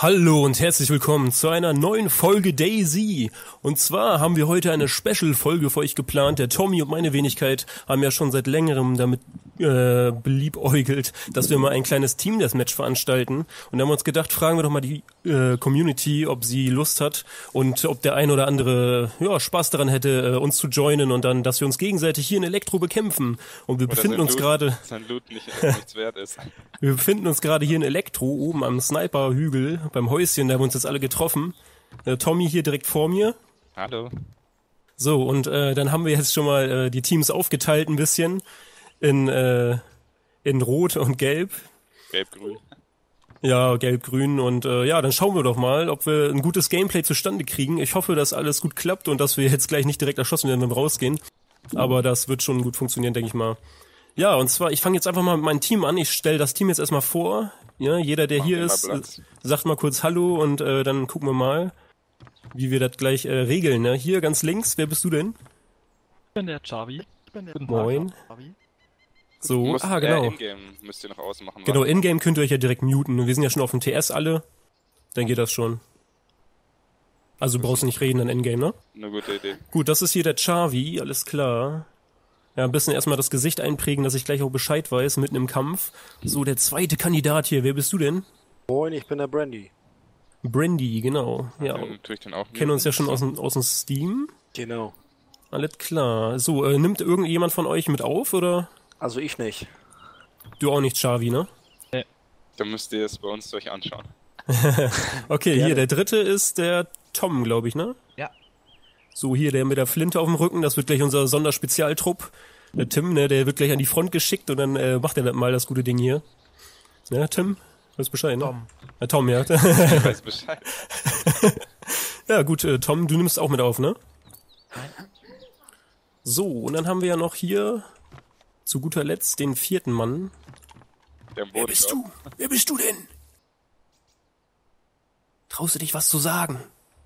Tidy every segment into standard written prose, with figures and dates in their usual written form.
Hallo und herzlich willkommen zu einer neuen Folge DayZ. Und zwar haben wir heute eine Special-Folge für euch geplant. Der Tommy und meine Wenigkeit haben ja schon seit längerem damit beliebäugelt, dass wir mal ein kleines Team-Deathmatch veranstalten. Und da haben wir uns gedacht, fragen wir doch mal die Community, ob sie Lust hat und ob der ein oder andere Spaß daran hätte, uns zu joinen und dann, dass wir uns gegenseitig hier in Elektro bekämpfen. Und wir befinden uns gerade... Sein Loot nichts wert ist. Wir befinden uns gerade hier in Elektro, oben am Sniper-Hügel, beim Häuschen, da haben wir uns jetzt alle getroffen. Tommy hier direkt vor mir. Hallo. So, und dann haben wir jetzt schon mal die Teams aufgeteilt ein bisschen in Rot und Gelb. Gelb-Grün. Ja, Gelb-Grün und dann schauen wir doch mal, ob wir ein gutes Gameplay zustande kriegen. Ich hoffe, dass alles gut klappt und dass wir jetzt gleich nicht direkt erschossen werden, wenn wir rausgehen. Aber das wird schon gut funktionieren, denke ich mal. Ja, und zwar, ich fange jetzt einfach mal mit meinem Team an. Ich stelle das Team jetzt erstmal vor. Ja, jeder, der hier ist, sagt mal kurz Hallo und dann gucken wir mal, wie wir das gleich regeln. Ne? Hier ganz links, wer bist du denn? Ich bin der Xavi. Moin. So, genau. In-game müsst ihr noch ausmachen. Genau, in-game könnt ihr euch ja direkt muten. Wir sind ja schon auf dem TS alle. Dann geht das schon. Also brauchst du nicht reden dann in-game, ne? Eine gute Idee. Gut, das ist hier der Xavi, alles klar. Ja, ein bisschen erstmal das Gesicht einprägen, dass ich gleich auch Bescheid weiß, mitten im Kampf. So, der zweite Kandidat hier, wer bist du denn? Moin, ich bin der Brandy. Brandy, genau. Ja, Tue ich den auch kennen uns ja schon aus dem Steam. Genau. Alles klar. So, nimmt irgendjemand von euch mit auf, oder? Also ich nicht. Du auch nicht, Xavi, ne? Dann müsst ihr es bei uns euch anschauen. Okay, hier, der dritte ist der Tom, glaube ich, ne? Ja. So, hier, der mit der Flinte auf dem Rücken, das wird gleich unser Sonderspezialtrupp. Der Tim, ne, der wird gleich an die Front geschickt und dann macht er mal das gute Ding hier. Ja, Tim, weißt Bescheid, ne? Tom. Ja, Tom, ja. Ich weiß Bescheid. Ja, gut, Tom, du nimmst auch mit auf, ne? So, und dann haben wir ja noch hier zu guter Letzt den vierten Mann. Der Wer bist du? Wer bist du denn? Traust du dich was zu sagen?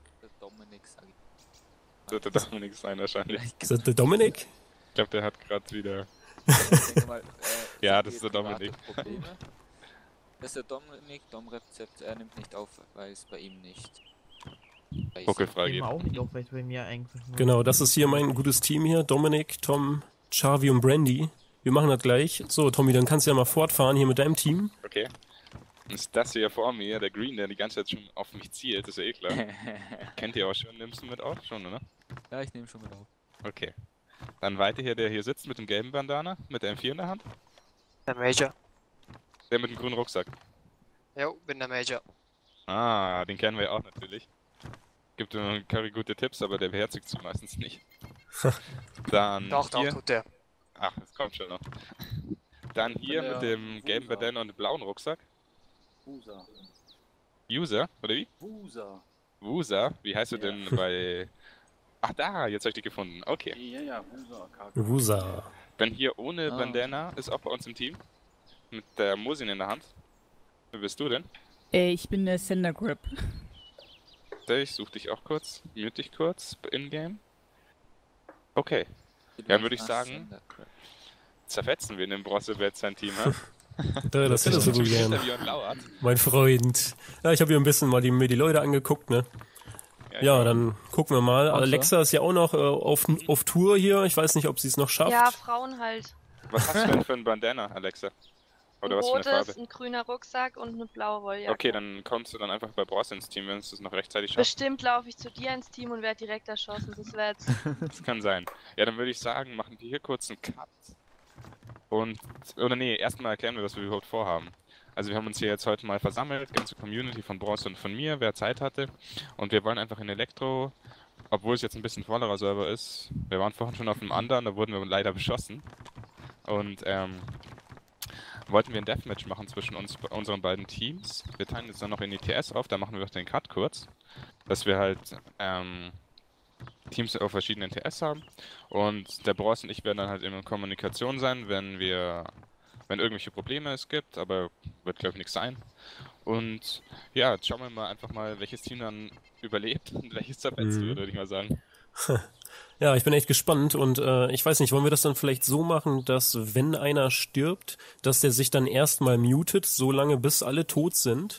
Wird der Dominik sein wahrscheinlich. Ist das der Dominik? Ich glaube, der hat gerade wieder... Mal, Ja, das ist der Dominik. Das ist der Dominik, Domrezept, er nimmt nicht auf, weil es bei ihm nicht. Buckelfrei Eben geht. auch nicht auf, weil es bei mir eigentlich nur... Genau, das ist hier mein gutes Team hier. Dominik, Tom, Xavi und Brandy. Wir machen das gleich. So, Tommy, dann kannst du ja mal fortfahren hier mit deinem Team. Okay. Und ist das hier vor mir, der Green, der die ganze Zeit schon auf mich zielt, ist ja eh klar. Kennt ihr auch schon, nimmst du mit auf? Schon, oder? Ja, ich nehme schon mit auf. Okay. Dann weiter hier, der hier sitzt mit dem gelben Bandana, mit der M4 in der Hand. Der Major. Der mit dem grünen Rucksack. Jo, bin der Major. Ah, den kennen wir ja auch natürlich. Gibt Curry gute Tipps, aber der beherzigt sie meistens nicht. Dann Doch, hier. tut der. Ach, das kommt schon noch. Dann hier mit dem gelben Bandana und dem blauen Rucksack. User, oder wie? Wusa? Wie heißt du denn bei... Ach da, jetzt habe ich dich gefunden. Okay. Ja, Wusa. Dann hier ohne Bandana ist auch bei uns im Team. Mit der Mosin in der Hand. Wer bist du denn? Ich bin der Sender Grip. Ich suche dich auch kurz. Mute dich kurz. In-game. Okay. Ja, würde ich sagen, zerfetzen wir in dem Bronze-Bett sein Team, ha? Das hättest du wohl gern. Mein Freund. Ja, ich habe hier ein bisschen mir die Leute angeguckt, ne? Ja, dann gucken wir mal. Alexa ist ja auch noch auf Tour hier. Ich weiß nicht, ob sie es noch schafft. Ja, Frauen halt. Was hast du denn für ein Bandana, Alexa? Oder ein was für eine Farbe? rotes, ein grüner Rucksack und eine blaue Wolljacke. Okay, dann kommst du dann einfach bei Bros ins Team, wenn du es noch rechtzeitig schaffst. Bestimmt laufe ich zu dir ins Team und werde direkt erschossen. Das wäre jetzt... Das kann sein. Ja, dann würde ich sagen, machen wir hier kurz einen Cut. Und, oder nee, erstmal erklären wir, was wir überhaupt vorhaben. Also wir haben uns hier jetzt heute mal versammelt, ganze Community von Bros und von mir, wer Zeit hatte. Und wir wollen einfach in Elektro, obwohl es jetzt ein bisschen vollerer Server ist, wir waren vorhin schon auf einem anderen, da wurden wir leider beschossen. Und wollten wir ein Deathmatch machen zwischen unseren beiden Teams. Wir teilen jetzt dann noch in die TS auf, da machen wir doch den Cut kurz. Dass wir halt Teams auf verschiedenen TS haben. Und der Bros und ich werden dann halt in Kommunikation sein, wenn irgendwelche Probleme es gibt, aber wird glaube ich nichts sein. Und ja, jetzt schauen wir mal einfach mal, welches Team dann überlebt und welches zerfetzt wird, würde ich mal sagen. Ja, ich bin echt gespannt und ich weiß nicht, wollen wir das dann vielleicht so machen, dass wenn einer stirbt, dass der sich dann erstmal mutet, so lange bis alle tot sind,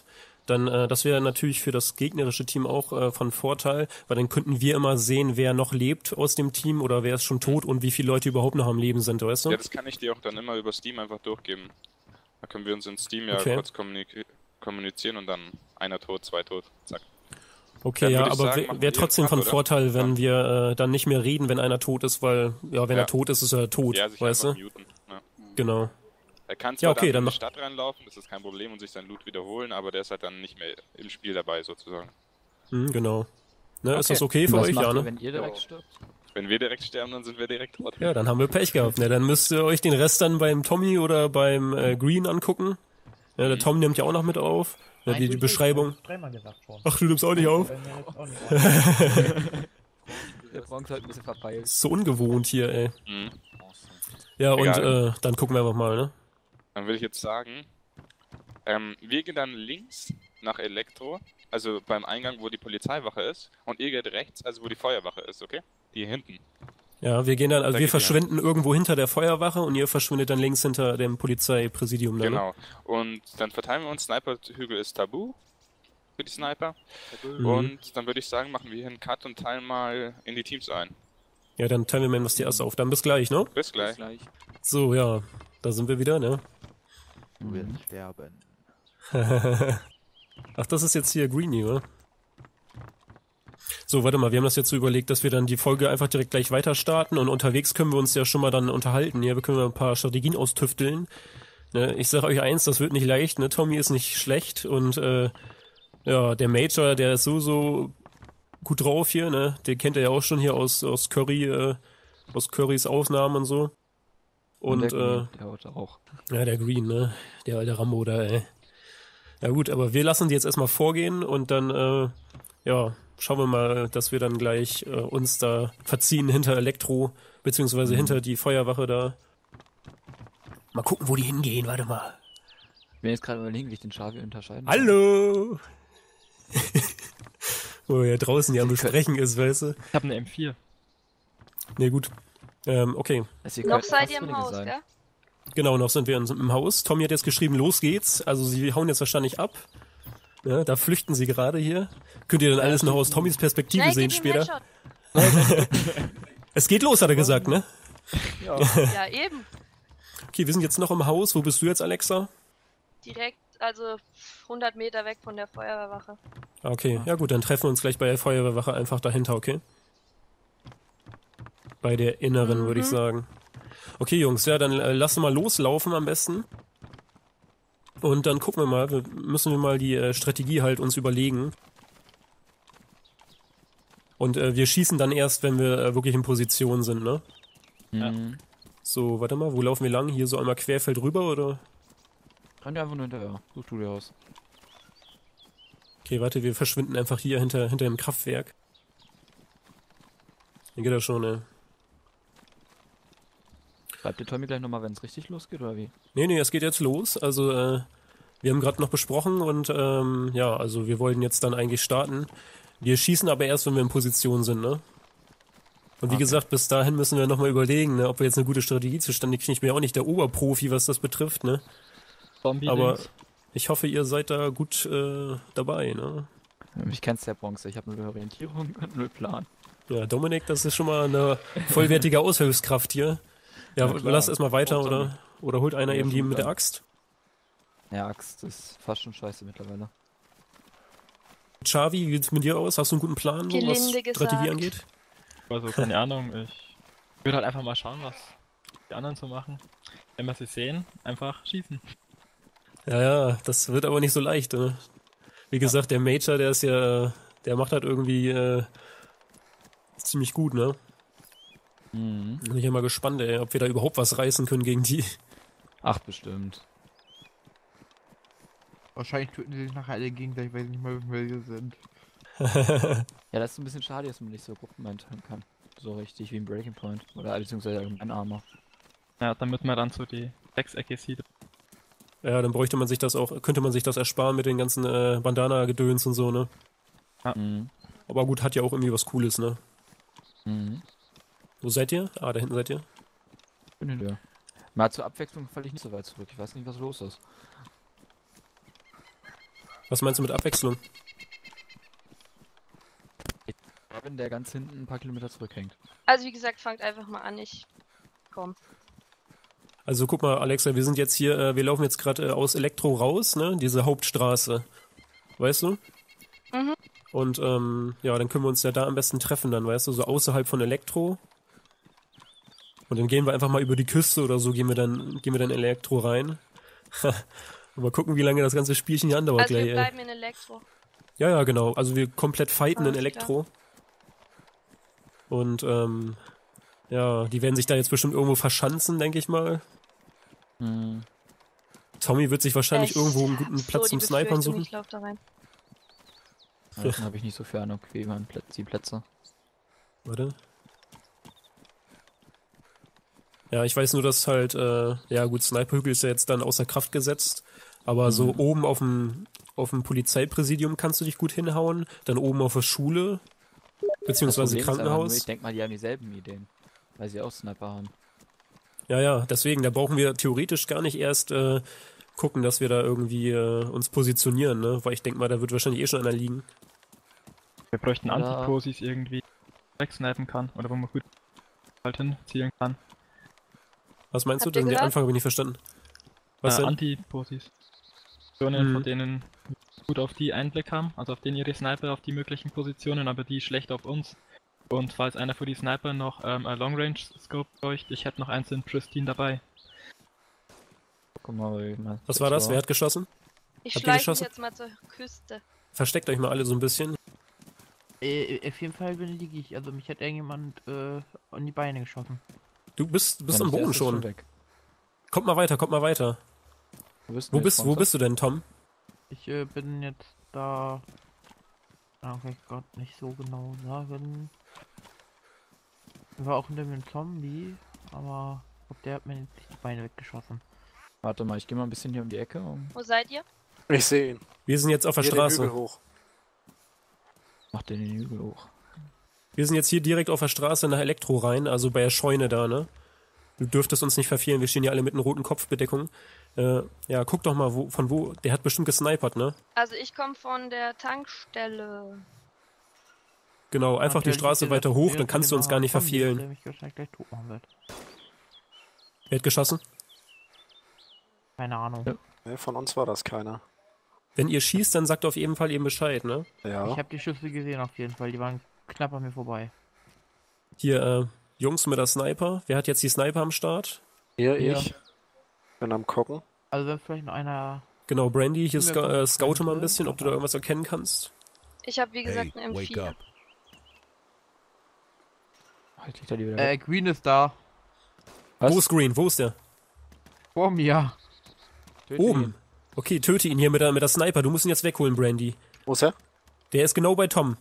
dann das wäre natürlich für das gegnerische Team auch von Vorteil, weil dann könnten wir immer sehen, wer noch lebt aus dem Team oder wer ist schon tot und wie viele Leute überhaupt noch am Leben sind, weißt du? Ja, das kann ich dir auch dann immer über Steam einfach durchgeben. Da können wir uns in Steam ja Okay. kurz kommunizieren und dann einer tot, zwei tot, zack. Okay, Dann ja, würde ich aber sagen, machen wäre wir trotzdem einen von Cut, oder? Vorteil, wenn wir dann nicht mehr reden, wenn einer tot ist, weil, ja, wenn Ja. er tot ist, ist er tot, Ja, sich weißt einfach du? muten. Ja. Genau. Er kann Ja, zwar okay, dann dann in die mach- Stadt reinlaufen, das ist kein Problem und sich sein Loot wiederholen, aber der ist halt dann nicht mehr im Spiel dabei sozusagen. Genau. Ne, ist Okay. das okay für Was euch, macht ja, ihr, ne? wenn ihr direkt stirbt? Wenn wir direkt sterben, dann sind wir direkt tot. Ja, dann haben wir Pech gehabt, ne? Dann müsst ihr euch den Rest dann beim Tommy oder beim Green angucken. Ja, der Tom nimmt ja auch noch mit auf. Ja, die Beschreibung. Dreimal gesagt schon. Ach, du nimmst auch nicht auf? Bei mir jetzt auch nicht. Der Bronx hat ein bisschen verpeilt. Ist so ungewohnt hier, ey. Mhm. Ja, und Egal. dann gucken wir einfach mal, ne? Dann würde ich jetzt sagen, wir gehen dann links nach Elektro, also beim Eingang, wo die Polizeiwache ist, und ihr geht rechts, also wo die Feuerwache ist, okay? Die hinten. Ja, wir gehen dann, also Da wir geht ihr. verschwinden irgendwo hinter der Feuerwache und ihr verschwindet dann links hinter dem Polizeipräsidium, dann, ne? Genau. Und dann verteilen wir uns, Sniper-Hügel ist tabu für die Sniper. Mhm. Und dann würde ich sagen, machen wir hier einen Cut und teilen mal in die Teams ein. Ja, dann teilen wir mal das die erst auf. Dann bis gleich, ne? Bis gleich. Gleich. So, ja, da sind wir wieder, ne? Du wirst sterben. Ach, das ist jetzt hier Greenie, oder? So, warte mal, wir haben das jetzt so überlegt, dass wir dann die Folge einfach direkt gleich weiter starten und unterwegs können wir uns ja schon mal dann unterhalten. Ja, wir können ein paar Strategien austüfteln. Ne, ich sag euch eins, das wird nicht leicht, ne? Tommy ist nicht schlecht und ja, der Major, der ist so gut drauf hier, ne? Den kennt ihr ja auch schon hier aus Curry, aus Currys Aufnahmen und so. Und der Green, der haut auch. ja, der Green, ne? Der alte Rambo da, ey. Ja gut, aber wir lassen die jetzt erstmal vorgehen und dann, ja, schauen wir mal, dass wir dann gleich uns da verziehen hinter Elektro, beziehungsweise hinter die Feuerwache da. Mal gucken, wo die hingehen, warte mal. Ich bin jetzt gerade überlegen, wie ich den Schafi unterscheiden Hallo! Wo er draußen ja am Besprechen ist, weißt du? Ich habe eine M4. Ne, gut. Okay. Also Noch seid ihr im Haus, gell? Genau, noch sind wir im Haus. Tommy hat jetzt geschrieben, los geht's. Also sie hauen jetzt wahrscheinlich ab. Ja, da flüchten sie gerade hier. Könnt ihr dann alles noch aus Tommys Perspektive Schnell, sehen gib ihm später. Headshot. Es geht los, hat er gesagt, ne? Ja, eben. Okay, wir sind jetzt noch im Haus. Wo bist du jetzt, Alexa? Direkt, also 100 Meter weg von der Feuerwehrwache. Okay, ja gut, dann treffen wir uns gleich bei der Feuerwehrwache einfach dahinter, okay? Bei der inneren, würde ich sagen. Okay, Jungs, ja, dann lassen wir mal loslaufen am besten. Und dann gucken wir mal, müssen wir mal die Strategie halt uns überlegen. Und wir schießen dann erst, wenn wir wirklich in Position sind, ne? Mhm. So, warte mal, wo laufen wir lang? Hier so einmal querfeld rüber, oder? Renn dir einfach nur hinterher. Such du dir aus. Okay, warte, wir verschwinden einfach hier hinter dem Kraftwerk. Hier geht das schon, ne? Schreibt dir Tommy gleich nochmal, wenn es richtig losgeht, oder wie? Nee, es geht jetzt los. Also, wir haben gerade noch besprochen und ja, also wir wollten jetzt dann eigentlich starten. Wir schießen aber erst, wenn wir in Position sind, ne? Und wie Okay. gesagt, bis dahin müssen wir nochmal überlegen, ne, ob wir jetzt eine gute Strategie zustande kriegen. Ich bin ja auch nicht der Oberprofi, was das betrifft, ne? Zombie Aber links. ich hoffe, ihr seid da gut dabei, ne? Ich kenn's der Bronze, ich habe null Orientierung und null Plan. Ja, Dominik, das ist schon mal eine vollwertige Aushilfskraft hier. Ja, Ja, klar. lass erstmal weiter, Oh, Tommy. oder holt einer Ja, eben die schon mit der klar. Axt. Ja, Axt ist fast schon scheiße mittlerweile. Xavi, wie sieht's mit dir aus? Hast du einen guten Plan, so, was Gelinde Strategie gesagt. angeht? Also, keine Ahnung, ich würde halt einfach mal schauen, was die anderen so machen. Wenn wir sie sehen, einfach schießen. Ja, das wird aber nicht so leicht, ne? Wie gesagt, der Major, der ist ja, der macht halt irgendwie ziemlich gut, ne? Mhm. Bin ich ja mal gespannt, ey, ob wir da überhaupt was reißen können gegen die. Ach, bestimmt. Wahrscheinlich töten sie sich nachher alle gegenseitig, weil sie nicht mehr wissen, wer sie sind. Ja, das ist ein bisschen schade, dass man nicht so Gruppen einteilen kann. So richtig wie im Breaking Point. Oder beziehungsweise ein Armor. Ja, damit man dann so die Sechsecke sieht. Ja, dann bräuchte man sich das auch, könnte man sich das ersparen mit den ganzen Bandana-Gedöns und so, ne? Mhm. Aber gut, hat ja auch irgendwie was Cooles, ne? Mhm. Wo seid ihr? Ah, da hinten seid ihr. Bin hinter. Mal zur Abwechslung falle ich nicht so weit zurück. Ich weiß nicht, was los ist. Was meinst du mit Abwechslung? Wenn der ganz hinten ein paar Kilometer zurückhängt. Also wie gesagt, fangt einfach mal an, ich komm. Also guck mal, Alexa, wir sind jetzt hier, wir laufen jetzt gerade aus Elektro raus, ne? Diese Hauptstraße. Weißt du? Mhm. Und ja, dann können wir uns ja da am besten treffen dann, weißt du, so außerhalb von Elektro. Und dann gehen wir einfach mal über die Küste oder so, gehen wir dann in Elektro rein. Und mal gucken, wie lange das ganze Spielchen hier andauert Also gleich, wir bleiben in Elektro. Ja, genau. Also wir komplett fighten in Alles Elektro. Und ja, die werden sich da jetzt bestimmt irgendwo verschanzen, denke ich mal. Hm. Tommy wird sich wahrscheinlich Echt? irgendwo einen guten Platz So, zum die Snipern Befürchtung, suchen. ich lauf da rein. Dann habe ich nicht so für Ahnung, wie man die Plätze. Warte. Ja, ich weiß nur, dass halt, ja gut, Sniperhügel ist ja jetzt dann außer Kraft gesetzt, aber so oben auf dem Polizeipräsidium kannst du dich gut hinhauen, dann oben auf der Schule, beziehungsweise Das Problem ist aber nur, Krankenhaus. ich denke mal, die haben dieselben Ideen. Weil sie auch Sniper haben. Ja, deswegen, da brauchen wir theoretisch gar nicht erst gucken, dass wir da irgendwie uns positionieren, ne? Weil ich denke mal, da wird wahrscheinlich eh schon einer liegen. Wir bräuchten Ja. Antiposis irgendwie wegsnipen kann oder wo man gut halt hinzielen kann. Was meinst Habt du? ihr Den gehört? Anfang habe ich nicht verstanden. Was denn? Antiposis. Von denen gut auf die Einblick haben, also auf denen ihre Sniper auf die möglichen Positionen, aber die schlecht auf uns. Und falls einer für die Sniper noch ein Long Range Scope bräuchte, ich hätte noch eins in Pristine dabei. Guck mal, Was war das? Wer hat geschossen? Ich Habt ihr schleiche mich geschossen? jetzt mal zur Küste. Versteckt euch mal alle so ein bisschen. Auf jeden Fall liege ich. Also mich hat irgendjemand an die Beine geschossen. Du bist am Boden schon. Weg. Kommt mal weiter. Wo bist du denn, Tom? Ich bin jetzt da. Kann ich gerade nicht so genau sagen. Ich war auch hinter mir ein Zombie, aber ich glaub, der hat mir nicht die Beine weggeschossen. Warte mal, ich gehe mal ein bisschen hier um die Ecke. Wo seid ihr? Ich sehe ihn. Wir sind jetzt auf der Hier den Hügel Straße. hoch. Mach den Hügel hoch. Wir sind jetzt hier direkt auf der Straße nach Elektro rein, also bei der Scheune da, ne? Du dürftest uns nicht verfehlen, wir stehen hier alle mit einer roten Kopfbedeckung. Ja, guck doch mal, von wo, der hat bestimmt gesnipert, ne? Also ich komme von der Tankstelle. Genau, einfach die Natürlich Straße ist der weiter hoch, der dann kannst du uns gar nicht Zombie, verfehlen. Der mich wahrscheinlich gleich tot machen wird. Wer hat geschossen? Keine Ahnung. Ja. Nee, von uns war das keiner. Wenn ihr schießt, dann sagt auf jeden Fall eben Bescheid, ne? Ja. Ich habe die Schüsse gesehen auf jeden Fall, die waren knapp an mir vorbei. Hier, Jungs mit der Sniper. Wer hat jetzt die Sniper am Start? Hier, Ja. ich. Bin am gucken. Also wenn vielleicht noch einer. Genau, Brandy, hier Mir kommt scoute mal ein könnte, bisschen, ob du da aber- irgendwas erkennen kannst. Ich habe wie gesagt einen M4. Halt dich da die wieder weg. Green ist da. Was? Wo ist Green? Wo ist der? Vor mir. Töte Oben. ihn. Okay, töte ihn hier mit der Sniper. Du musst ihn jetzt wegholen, Brandy. Wo ist er? Der ist genau bei Tom.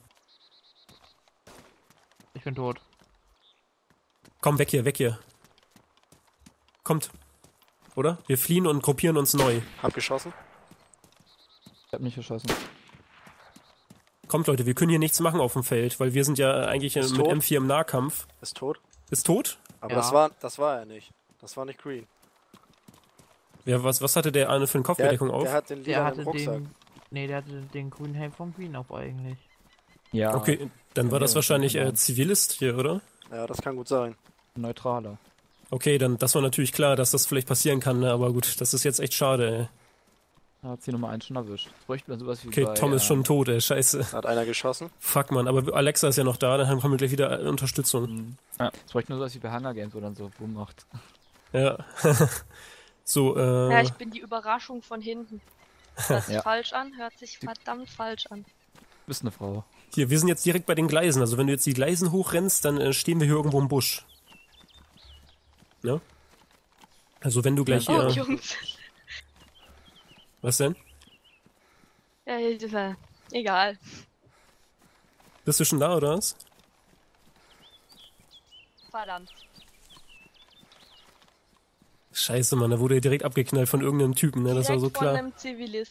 Ich bin tot. Komm, weg hier. Kommt. Oder? Wir fliehen und gruppieren uns neu. Hab geschossen. Ich hab nicht geschossen. Kommt, Leute, wir können hier nichts machen auf dem Feld, weil wir sind ja eigentlich Ist mit tot. M4 im Nahkampf. Ist tot. Ist tot? Aber Ja. das war er nicht. Das war nicht Green. Ja, was hatte der eine für eine Kopfbedeckung auf? Der hat den Der Lila hatte im Rucksack. den. Nee, der hatte den grünen Helm von Green auf eigentlich. Ja, Okay, dann war das Ja, wahrscheinlich genau. Zivilist hier, oder? Ja, das kann gut sein. neutraler. Okay, dann das war natürlich klar, dass das vielleicht passieren kann, ne? Aber gut, das ist jetzt echt schade, ey. Da hat sie Nummer 1 schon erwischt. Jetzt bräuchten wir sowas wie Okay, bei, Tom ist schon tot, ey, scheiße. Hat einer geschossen. Fuck, man, aber Alexa ist ja noch da, dann haben wir gleich wieder Unterstützung. Jetzt bräuchten wir sowas wie bei Hunger Games, wo dann so Boom macht. Ja. So, Ja, ich bin die Überraschung von hinten. Hört sich Ja. falsch an, hört sich verdammt falsch an. Du bist eine Frau. hier, wir sind jetzt direkt bei den Gleisen. Also wenn du jetzt die Gleisen hochrennst, dann stehen wir hier irgendwo im Busch. Ne? Also wenn du gleich Oh, hier... Jungs. Was denn? Ja, egal. Bist du schon da, oder was? Verdammt. Scheiße, Mann, da wurde er direkt abgeknallt von irgendeinem Typen, ne? Das war so Direkt von klar. einem Zivilist.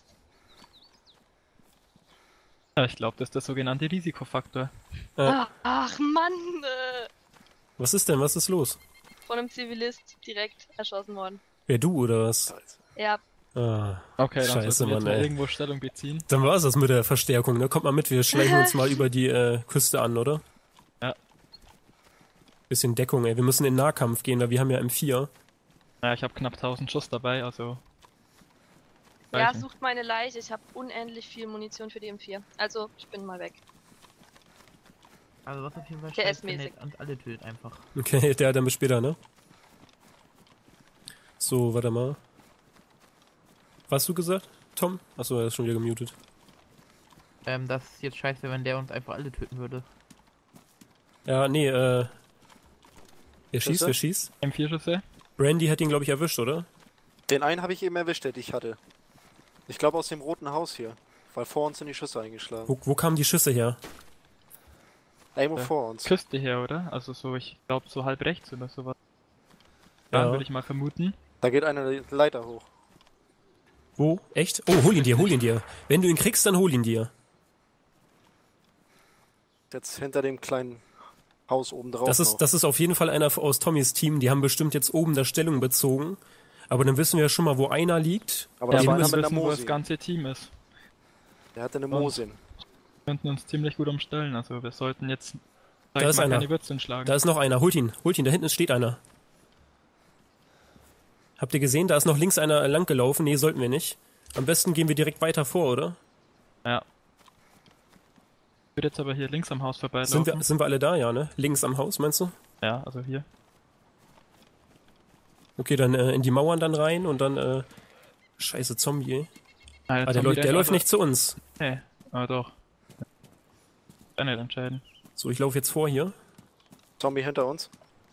Ja, ich glaube, das ist der sogenannte Risikofaktor. Ach Mann, Was ist denn? Was ist los? von einem Zivilist direkt erschossen worden. Wer, du oder was? Ja, Ah, Okay, dann scheiße, sollten wir jetzt Mann, mal ey. irgendwo Stellung beziehen. Dann war's das mit der Verstärkung, ne? Kommt mal mit, wir schleichen uns mal über die Küste an, oder? Ja. Bisschen Deckung, ey. Wir müssen in den Nahkampf gehen, weil wir haben ja M4. Ja, ich habe knapp 1000 Schuss dabei, also... Ja, reichen. sucht meine Leiche. Ich habe unendlich viel Munition für die M4. Also, ich bin mal weg. Also was auf jeden Fall TS-mäßig. scheiße, und alle tötet einfach. Okay, der dann bis später, ne? So, warte mal. Was hast du gesagt, Tom? Achso, er ist schon wieder gemutet. Das ist jetzt scheiße, wenn der uns einfach alle töten würde. Ja, nee, wer schießt, Schüsse? wer schießt? M4-Schüsse? Brandy hat ihn, glaube ich, erwischt, oder? Den einen habe ich eben erwischt, den ich hatte. Ich glaube aus dem roten Haus hier. Weil vor uns sind die Schüsse eingeschlagen. Wo kamen die Schüsse her? Irgendwo Ja. vor uns. Küste her, oder? Also so, ich glaube so halb rechts oder sowas. Dann Ja. würde ich mal vermuten. Da geht eine Leiter hoch. Wo? Echt? Oh, hol ihn dir, hol ihn dir. Wenn du ihn kriegst, dann hol ihn dir. Jetzt hinter dem kleinen Haus oben drauf. Das ist auf jeden Fall einer aus Tommys Team. Die haben bestimmt jetzt oben da Stellung bezogen. Aber dann wissen wir ja schon mal, wo einer liegt. Aber Ja, das aber war wir einer mit einer wissen, wo das Mosin. ganze Team ist. Der hatte eine Und- Mosin. Wir könnten uns ziemlich gut umstellen, also wir sollten jetzt... sag Da ich ist mal, einer. keine Würze schlagen. Da ist noch einer. Holt ihn, da hinten steht einer. Habt ihr gesehen, da ist noch links einer lang gelaufen? Nee, sollten wir nicht. Am besten gehen wir direkt weiter vor, oder? Ja. Ich würde jetzt aber hier links am Haus vorbeilaufen. Sind wir alle da, ja, ne? Links am Haus, meinst du? Ja, also hier. Okay, dann in die Mauern dann rein und dann, scheiße, Zombie, ey. Ah, Der läuft nicht zu uns. Nee, aber doch. Kann nicht entscheiden. So, ich laufe jetzt vor hier. Zombie hinter uns.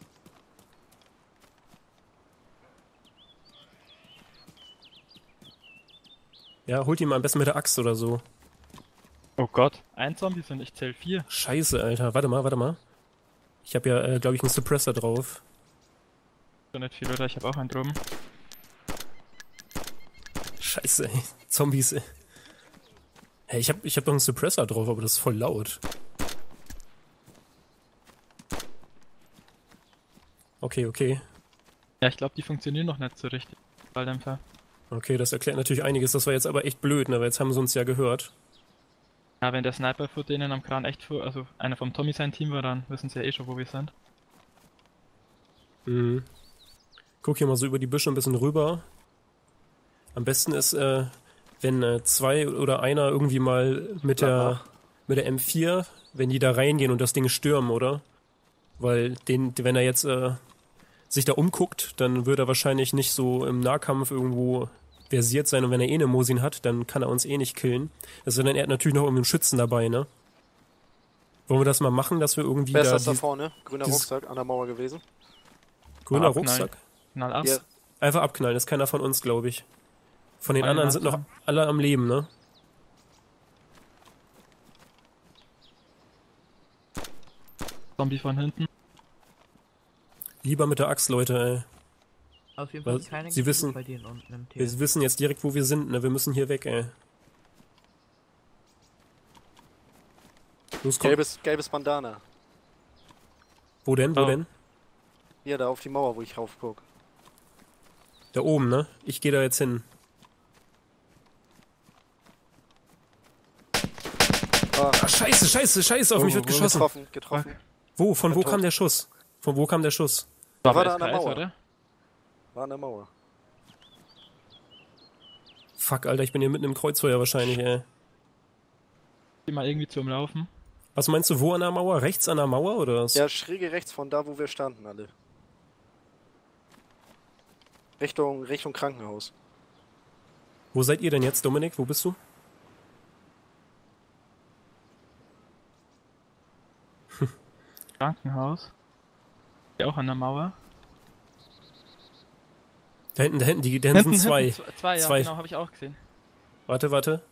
Ja, holt ihn mal am besten mit der Axt oder so. Oh Gott, ein Zombie sind, ich zähl 4. Scheiße, Alter. Warte mal. Ich habe ja, glaube ich, einen Suppressor drauf. So nicht viel, oder? Ich habe auch einen drum. Scheiße, ey. Zombies, ey. Hey, ich hab doch einen Suppressor drauf, aber das ist voll laut. Okay. Ja, ich glaube, die funktionieren noch nicht so richtig. Falldämpfer. Okay, das erklärt natürlich einiges. Das war jetzt aber echt blöd, ne? Weil jetzt haben sie uns ja gehört. Ja, wenn der Sniper vor denen am Kran echt vor, also einer vom Tommy sein Team war, dann wissen sie ja eh schon, wo wir sind. Mhm. Guck hier mal so über die Büsche ein bisschen rüber. Am besten ist, wenn zwei oder einer irgendwie mal mit der M4, wenn die da reingehen und das Ding stürmen, oder? Weil wenn er jetzt sich da umguckt, dann wird er wahrscheinlich nicht so im Nahkampf irgendwo versiert sein und wenn er eh eine Mosin hat, dann kann er uns eh nicht killen. Also dann er hat natürlich noch irgendwie einen Schützen dabei, ne? Wollen wir das mal machen, dass wir irgendwie Wer ist da das da vorne? Grüner dieses- Rucksack an der Mauer gewesen. grüner Abknallen. Rucksack? Knall ab. Hier. Einfach abknallen, das ist keiner von uns, glaube ich. Von den Alle anderen sind noch langsam. alle am Leben, ne? Zombie von hinten. Lieber mit der Axt, Leute, Auf jeden Weil Fall keine sie Gefahr wissen- bei denen unten im ey. Tier. Wir wissen jetzt direkt, wo wir sind, ne? Wir müssen hier weg, ey. Los, komm. Gelbes Bandana. Wo denn? Oh. Hier, da auf die Mauer, wo ich rauf guck. Da oben, ne? Ich gehe da jetzt hin. Ah, scheiße, auf mich wird geschossen. Getroffen. Wo? Von wo Tot. kam der Schuss? Von wo kam der Schuss? War bei da an der SKS, Mauer. oder? War an der Mauer. Fuck, Alter, ich bin hier mitten im Kreuzfeuer wahrscheinlich, ey. Die mal irgendwie zum Laufen. Was meinst du, wo an der Mauer? Rechts an der Mauer, oder was? Ja, schräge rechts von da, wo wir standen alle. Richtung Krankenhaus. Wo seid ihr denn jetzt, Dominik? Wo bist du? Krankenhaus. Die auch an der Mauer. Da hinten sind zwei. Zwei, ja, Zwei. genau, habe ich auch gesehen. Warte.